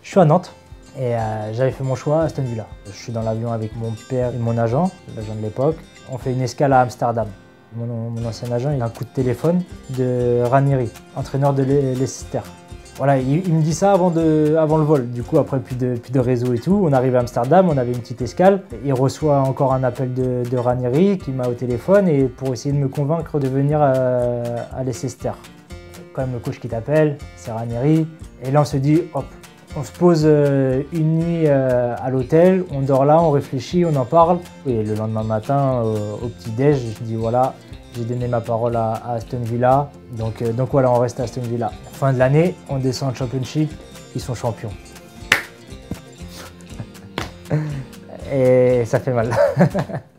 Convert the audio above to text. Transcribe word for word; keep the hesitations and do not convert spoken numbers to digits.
Je suis à Nantes et euh, j'avais fait mon choix à Aston Villa. Je suis dans l'avion avec mon père et mon agent, l'agent de l'époque. On fait une escale à Amsterdam. Mon, mon ancien agent, il a un coup de téléphone de Ranieri, entraîneur de Leicester. Voilà, il, il me dit ça avant, de, avant le vol. Du coup, après, plus de, plus de réseau et tout. On arrive à Amsterdam, on avait une petite escale. Il reçoit encore un appel de, de Ranieri qui m'a au téléphone et pour essayer de me convaincre de venir à, à Leicester. Quand même le coach qui t'appelle, c'est Ranieri. Et là, on se dit, hop, on se pose une nuit à l'hôtel, on dort là, on réfléchit, on en parle. Et le lendemain matin, au petit-déj, je dis voilà, j'ai donné ma parole à, à Aston Villa. Donc, donc voilà, on reste à Aston Villa. Fin de l'année, on descend en Championship, ils sont champions. Et ça fait mal.